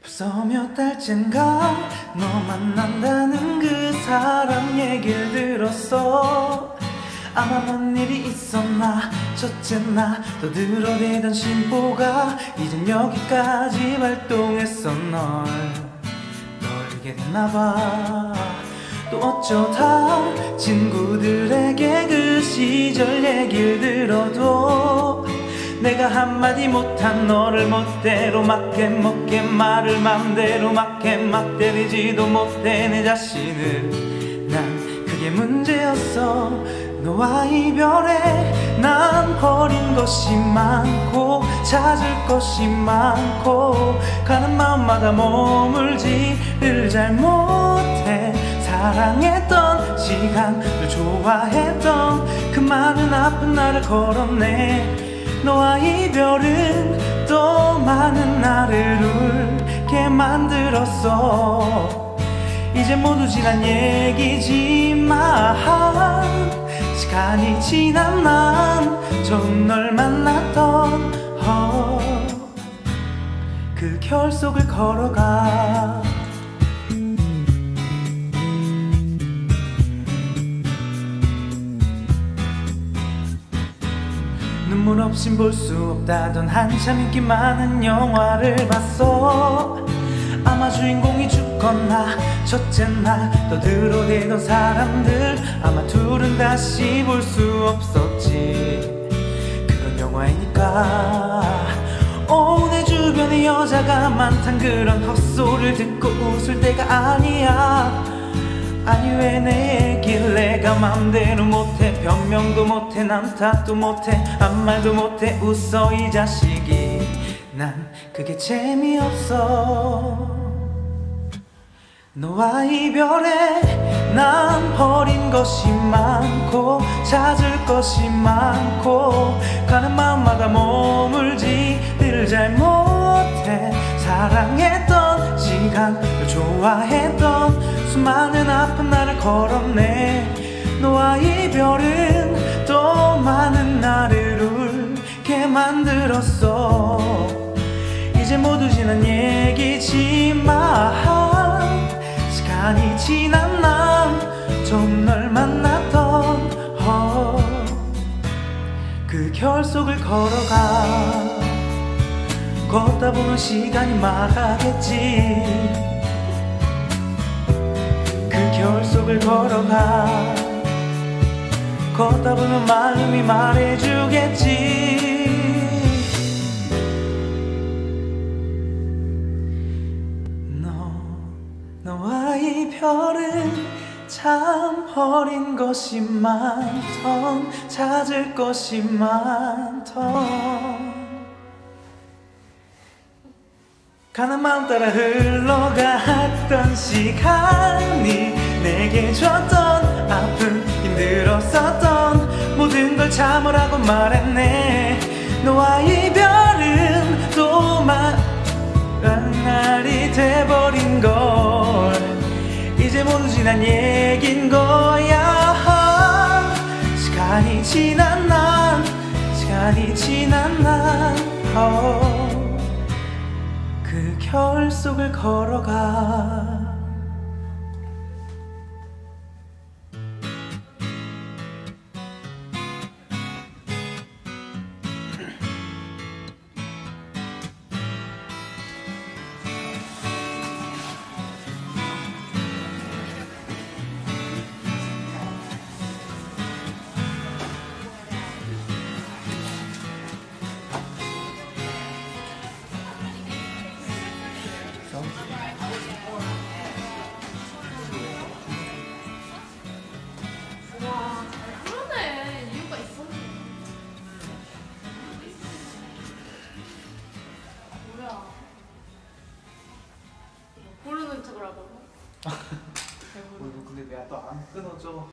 벌써 몇 달째인가 너 만난다는 그 사람 얘길 들었어. 아마 뭔 일이 있었나 첫째 나 또 늘어대던 심보가 이젠 여기까지 발동했어. 널 놀게 됐나봐. 또 어쩌다 친구들에게 그 시절 얘길 들어도 내가 한마디 못한 너를 멋대로 맞게 먹게 말을 맘대로 맞게 막 때리지도 못해 내 자신을. 난 그게 문제였어. 너와 이별에 난 버린 것이 많고 찾을 것이 많고 가는 마음마다 머물지를 잘 못해. 사랑했던 시간을 좋아했던 그 많은 아픈 날을 걸었네. 너와 이별은 또 많은 나를 울게 만들었어. 이제 모두 지난 얘기지만 시간이 지난 난 처음 널 만났던 그 결속을 걸어가. 눈물 없인 볼 수 없다던 한참 인기 많은 영화를 봤어. 아마 주인공이 죽거나 첫째 날 떠들어대던 사람들 아마 둘은 다시 볼 수 없었지. 그런 영화이니까. 내 주변에 여자가 많단 그런 헛소리를 듣고 웃을 때가 아니야. 아니 왜 내 얘길 내가 맘대로 못해. 변명도 못해 남 탓도 못해 아무 말도 못해 웃어 이 자식이. 난 그게 재미없어. 너와 이별에 난 버린 것이 많고 찾을 것이 많고 가는 마음마다 머물지를 잘 못해. 사랑했던 시간을 좋아했던 수많은 아픈 날을 걸었네. 너와 이별은 또 많은 나를 울게 만들었어. 이제 모두 지난 얘기지만 시간이 지난 난 처음 널 만났던 그 결속을 걸어가. 걷다 보면 시간이 말하겠지. 그 결속을 걸어가. 걷다 보면 마음이 말해주겠지. 너와 이별은 참 버린 것이 많던 찾을 것이 많던 가는 마음 따라 흘러갔던 시간이 내게 줬던 아픔 힘들었었던 모든 걸 참으라고 말했네. 너와 이별은 또 많은 날이 돼버린 걸 이제 모두 지난 얘긴 거야. 시간이 지난 난 시간이 지난 난 그 결속을 걸어가. 와, 잘 부르네. 이유가 있어. 뭐야? 부르는 척을 하고. 근데 내가 또 안 끊어져.